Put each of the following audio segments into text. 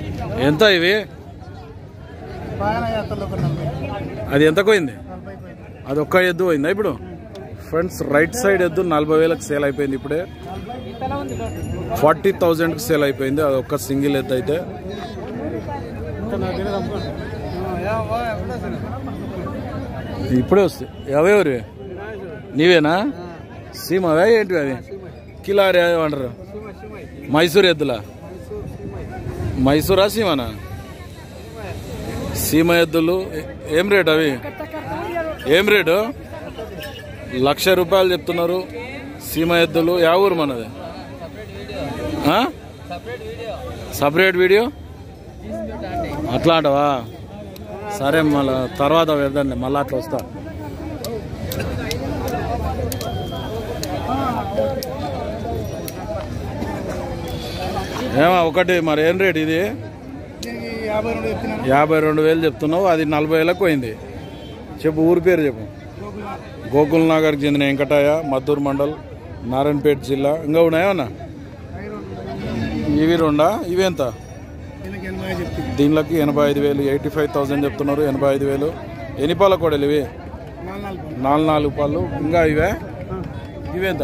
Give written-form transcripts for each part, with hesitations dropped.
ఎంత ఇవి? అది ఎంత పోయింది? అది ఒక్క ఎద్దు పోయిందా ఇప్పుడు? ఫ్రెండ్స్ రైట్ సైడ్ ఎద్దు 40,000కి సేల్ అయిపోయింది. ఇప్పుడే 40,000కి సేల్ అయిపోయింది. అది ఒక్క సింగిల్ ఎద్దు అయితే. ఇప్పుడే వస్తాయి. ఎవరెవరి నీవేనా? సీమవే ఏంటివి అవి? కిలారి అంటారు. మైసూర్ ఎద్దులా? మైసూరా సీమనా? సీమ ఎద్దులు ఏం రేట్ అవి? ఏం రేటు? 1,00,000 రూపాయలు చెప్తున్నారు సీమ ఎద్దులు. యా ఊరు మనది? సపరేట్ వీడియో అట్లా అంటవా? సరే మళ్ళా తర్వాత వెళ్దాండి, మళ్ళీ అట్లా వస్తా. ఏమా ఒకటి మరి ఏం రేట్ ఇది? 52,000 చెప్తున్నావు. అది 40,000కి పోయింది. చెప్పు ఊరి పేరు చెప్పు. గోకుల్ నగర్కి చెందిన వెంకటయ్య, మద్దూరు మండల్, నారాయణపేట జిల్లా. ఇంకా ఉన్నాయన్నా? ఇవి రెండా? ఇవి ఎంత? దీనిలోకి 85,000, 85,000 చెప్తున్నారు. 85,000. ఎన్ని పాల కోడలు ఇవి? 4 పాలు. ఇంకా ఇవే? ఇవేంత?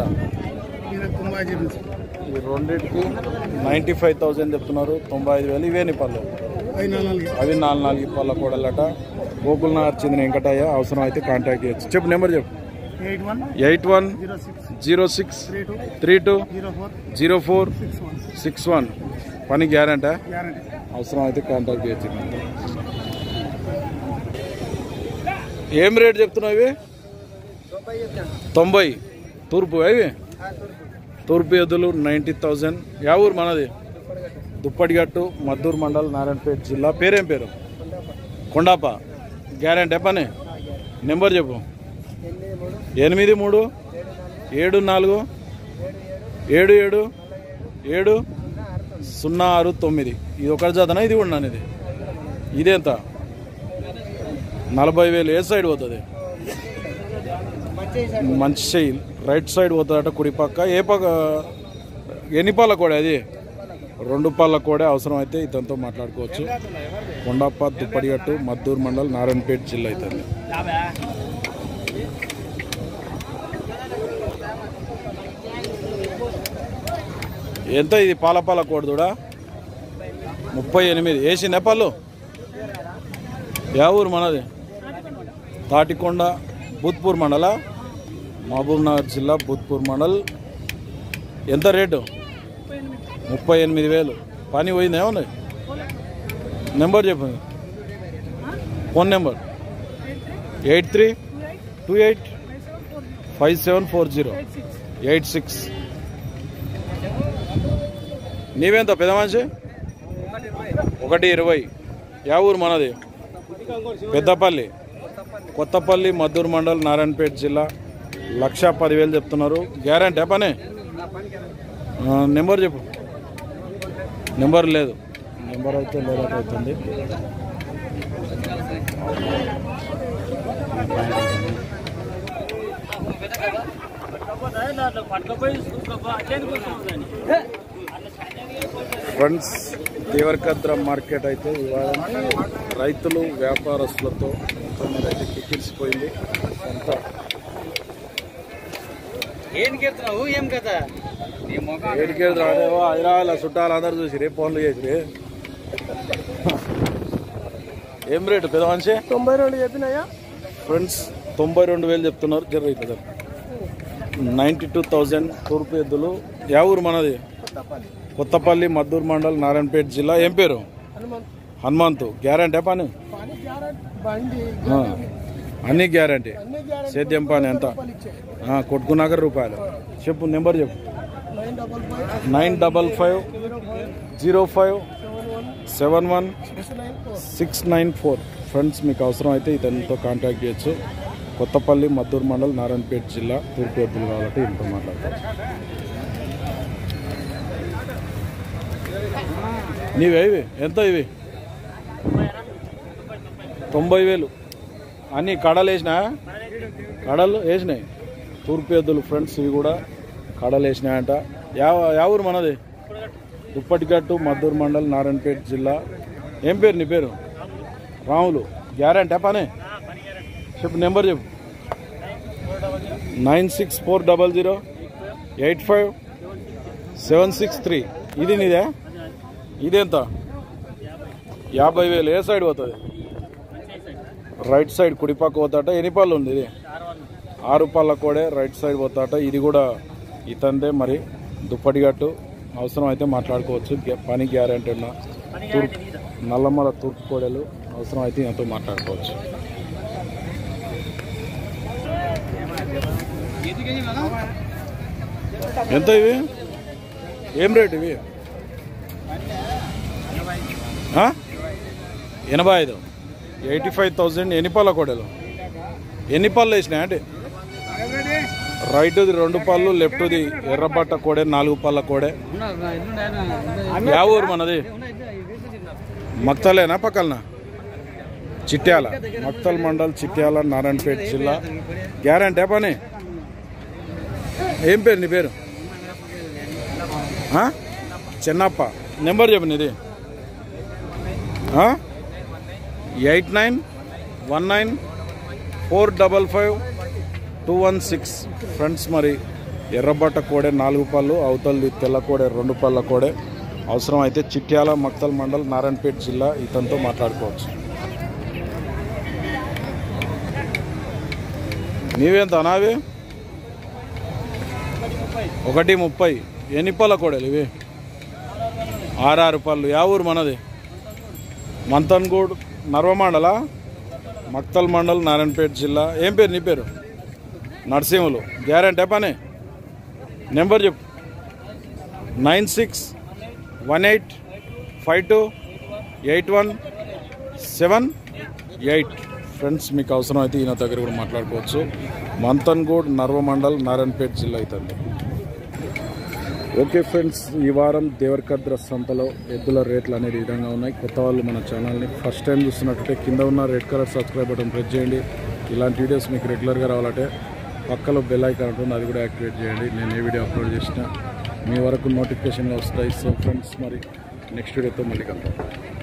ఈ రెండింటికి 95,000 చెప్తున్నారు. 95,000. ఇవేని పళ్ళు? అవి 4 పాల కోడలట. గోకుల్ నగర్ చెందిన వెంకటయ్య. అవసరం అయితే కాంటాక్ట్ చేయొచ్చు. చెప్పు నెంబర్ చెప్పు. 8106320461. పని గ్యారంటీ? అవసరం అయితే కాంటాక్ట్ చేయొచ్చు. ఏం రేట్ చెప్తున్నావు ఇవి? 90. తూర్పు అవి? తూర్పు ఎద్దులు 90,000. యా ఊరు మనది? దుప్పటిగట్టు, మద్దూరు మండల్, నారాయణపేట జిల్లా. పేరేం పేరు? కొండాప. గ్యారంటీ పని? నెంబర్ చెప్పు. 8374777706. ఇది ఒకటి జాతనా? ఇది కూడా ఇది? ఇదేంత? 40,000. ఏ సైడ్ పోతుంది? మంచి చెయ్యి రైట్ సైడ్ పోతుందట, కుడి పక్క. ఏ పక్క? ఎన్ని పాల కోడే అది? 2 పాల కోడే. అవసరం అయితే ఇతనితో మాట్లాడుకోవచ్చు. కొండప్ప, దుప్పటిగట్టు, మద్దూరు మండల్, నారాయణపేట జిల్లా అవుతుంది. ఎంత ఇది? పాల కోడి దూడ 38. వేసిందే పళ్ళు? యా ఊరు మనది? తాటికొండ, బూత్పూర్ మండల, మహబూబ్ నగర్ జిల్లా, బూత్పూర్ మండల్. ఎంత రేటు? 38,000. పని పోయింది ఏమన్నా? నెంబర్ చెప్పు. Phone number 8328574086. నీవెంత పెద్ద మనిషి? 120. యా ఊరు మనది? పెద్దపల్లి, కొత్తపల్లి, మద్దూరు మండల్, నారాయణపేట జిల్లా. 1,10,000 చెప్తున్నారు. గ్యారంటీ పని? నెంబర్ చెప్పు. నెంబర్ లేదు. నెంబర్ అయితే లేదవుతుంది. ఫ్రెండ్స్ దేవరకద్ర మార్కెట్ అయితే ఇవాళ రైతులు వ్యాపారస్తులతో అయితే కిక్కిరిసిపోయింది. అంతా ఏడికెళ్తావు? హైదరాబాద్ చుట్టాలు అందరు చూసి రేపు ఫోన్లు చేసి. ఏం రేటు పెద్ద మనిషి? 92 చెప్పినాయా ఫ్రెండ్స్? 92,000 చెప్తున్నారు. జరుగుతుంది 92,000. తూర్పు ఎద్దులు. యా ఊరు మనది? కొత్తపల్లి, మద్దూరు మండల్, నారాయణపేట జిల్లా. ఏం పేరు? హనుమంతు. గ్యారంటీ పని? అన్ని గ్యారంటీ. సేద్యం పని ఎంత? కొట్టుకున్నాక రూపాయలు. చెప్పు నెంబర్ చెప్పు. 9505071694. ఫ్రెండ్స్ మీకు అవసరం అయితే ఇతనితో కాంటాక్ట్ చేయొచ్చు. కొత్తపల్లి, మద్దూరు మండల్, నారాయణపేట జిల్లా. తూర్పు ఎద్దులు కాబట్టి ఇంట్లో మాట్లాడతారు. నీవే ఇవి? ఎంత ఇవి? 90,000. అన్నీ కడలు వేసినా? కడలు వేసినాయి. తూర్పు ఎద్దులు ఫ్రెండ్స్. ఇవి కూడా కడలు వేసినాయంట. యా ఊరు మనది? దుప్పటిగట్టు మద్దూరు మండల్ నారాయణపేట జిల్లా. ఏం పేరు నీ పేరు? రాములు. గ్యారెంటీ పనే చెప్పు, నెంబర్ చెప్పు. 9640085763. ఇది నీదే? ఇదేంత? 50,000. ఏ సైడ్ పోతుంది? రైట్ సైడ్ కుడిపక్క పోతాట. ఎన్ని పళ్ళు ఉంది ఇది? 6 పళ్ళ కోడే రైట్ సైడ్ పోతాట. ఇది కూడా ఇతందే. మరి దుప్పటిగట్టు అవసరం అయితే మాట్లాడుకోవచ్చు. పని గ్యారెంటీ ఉన్న నల్లమల తూర్పు కోడలు అవసరం అయితే ఎంతో మాట్లాడుకోవచ్చు. ఎంత ఇవి? ఏం రేట్ ఇవి? 85. 85,000. ఎన్ని పళ్ళ కోడలు? ఎన్ని పళ్ళు వేసినాయి అంటే? రైట్ది 2 పళ్ళు, లెఫ్ట్ది ఎర్రబట్ట కోడే 4 పళ్ళ కోడే. యా ఊరు మనది? మక్తలేనా పక్కలనా? చిట్యాల. మక్తల్ మండల్ చిట్యాల నారాయణపేట జిల్లా. గ్యారెంటీ పని. ఏం పేరు నీ పేరు? చెన్నప్ప. నెంబర్ చెప్పు నీది. 8919455216. ఫ్రెండ్స్ మరి ఎర్రబట్ట కోడే 4 పళ్ళు, అవతలది తెల్ల కోడే 2 పళ్ళ కోడే. అవసరం అయితే చిట్యాల మక్తల్ మండల్ నారాయణపేట జిల్లా ఇతనితో మాట్లాడుకోవచ్చు. నీవేంత అనావి? 130. ఎన్ని పళ్ళ కోడలు ఇవి? 6 పళ్ళు. యా ఊరు మనది? మంతన్గూడ్ నర్వమండల మక్తల్ మండల్ నారాయణపేట జిల్లా. ఏం పేరు నీ పేరు? నరసింహులు. గ్యారెంటీ పని. నెంబర్ చెప్పు. 9618528178. ఫ్రెండ్స్ మీకు అవసరం అయితే ఈయన దగ్గర కూడా మాట్లాడుకోవచ్చు. మంతన్గూడ్ నర్వమండల్ నారాయణపేట జిల్లా అవుతుంది. ఓకే ఫ్రెండ్స్, ఈ వారం దేవరకద్ర సంతలో ఎద్దుల రేట్లు అనేది విధంగా ఉన్నాయి. కొత్త వాళ్ళు మన ఛానల్ని ఫస్ట్ టైం చూస్తున్నట్టే కింద ఉన్న red colour subscribe button press చేయండి. ఇలాంటి వీడియోస్ మీకు రెగ్యులర్గా రావాలంటే పక్కలో బెల్ ఐకాన్ ఉంటుంది, అది కూడా యాక్టివేట్ చేయండి. నేను ఏ వీడియో అప్లోడ్ చేసినా మీ వరకు నోటిఫికేషన్గా వస్తాయి. సో ఫ్రెండ్స్ మరి నెక్స్ట్ వీడియోతో మళ్ళీ కలుద్దాం.